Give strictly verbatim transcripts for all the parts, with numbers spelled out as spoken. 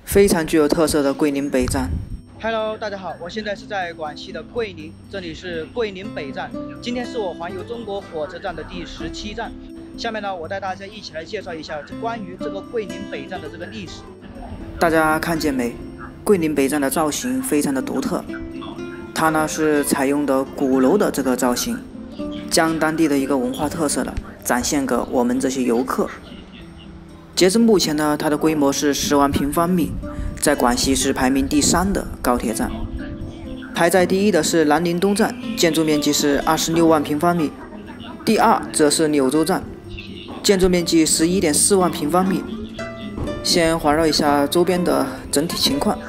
非常具有特色的桂林北站。 Hello， 大家好，我现在是在广西的桂林，这里是桂林北站。今天是我环游中国火车站的第十七站。下面呢，我带大家一起来介绍一下关于这个桂林北站的这个历史。 大家看见没？桂林北站的造型非常的独特，它呢是采用的鼓楼的这个造型，将当地的一个文化特色呢展现给我们这些游客。截至目前呢，它的规模是十万平方米，在广西是排名第三的高铁站。排在第一的是南宁东站，建筑面积是二十六万平方米，第二则是柳州站，建筑面积十一点四万平方米。先环绕一下周边的整体情况。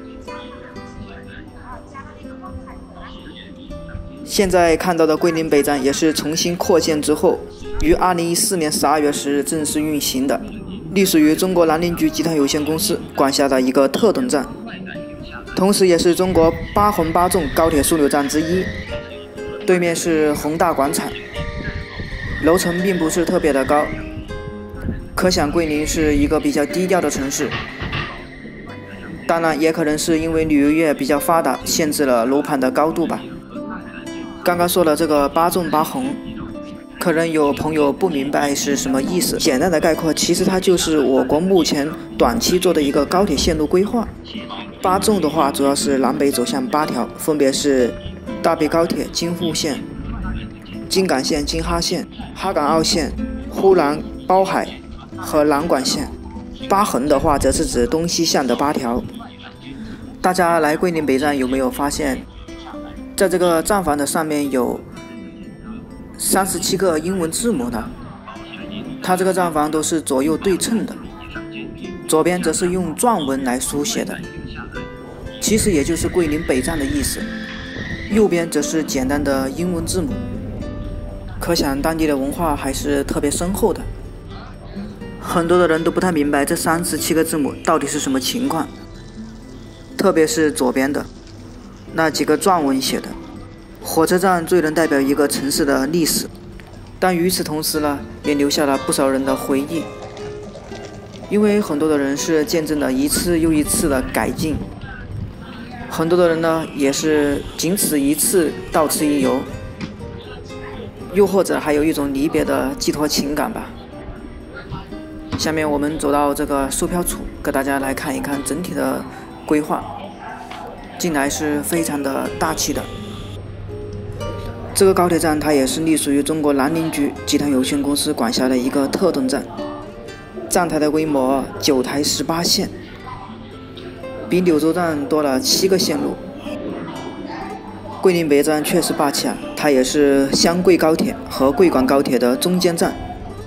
现在看到的桂林北站也是重新扩建之后，于二零一四年十二月十日正式运行的，隶属于中国南宁局集团有限公司管辖的一个特等站，同时也是中国八横八纵高铁枢纽站之一。对面是宏大广场，楼层并不是特别的高，可想桂林是一个比较低调的城市。当然，也可能是因为旅游业比较发达，限制了楼盘的高度吧。刚刚说的这个八纵八横，可能有朋友不明白是什么意思。简单的概括，其实它就是我国目前短期做的一个高铁线路规划。八纵的话，主要是南北走向八条，分别是大北高铁京沪线、京港线京哈线、哈港澳线、呼兰包海和南广线。八横的话，则是指东西向的八条。大家来桂林北站有没有发现，在这个站房的上面有三十七个英文字母呢？它这个站房都是左右对称的，左边则是用篆文来书写的，其实也就是桂林北站的意思。右边则是简单的英文字母，可想当地的文化还是特别深厚的。很多的人都不太明白这三十七个字母到底是什么情况，特别是左边的那几个篆文写的。火车站最能代表一个城市的历史，但与此同时呢，也留下了不少人的回忆。因为很多的人是见证了一次又一次的改进，很多的人呢也是仅此一次，到此一游，又或者还有一种离别的寄托情感吧。下面我们走到这个售票处，给大家来看一看整体的规划。进来是非常的大气的。这个高铁站它也是隶属于中国南宁局集团有限公司管辖的一个特等站，站台的规模九台十八线，比柳州站多了七个线路。桂林北站确实霸气啊，它也是湘桂高铁和桂广高铁的中间站。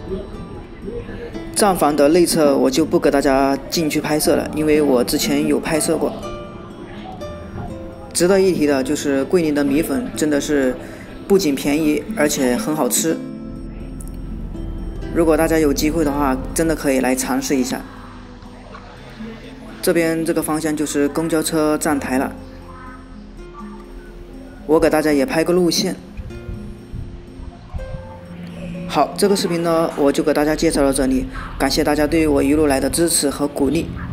站房的内侧我就不给大家进去拍摄了，因为我之前有拍摄过。值得一提的就是桂林的米粉真的是不仅便宜，而且很好吃。如果大家有机会的话，真的可以来尝试一下。这边这个方向就是公交车站台了，我给大家也拍个路线。好，这个视频呢，我就给大家介绍到这里，感谢大家对我一路来的支持和鼓励。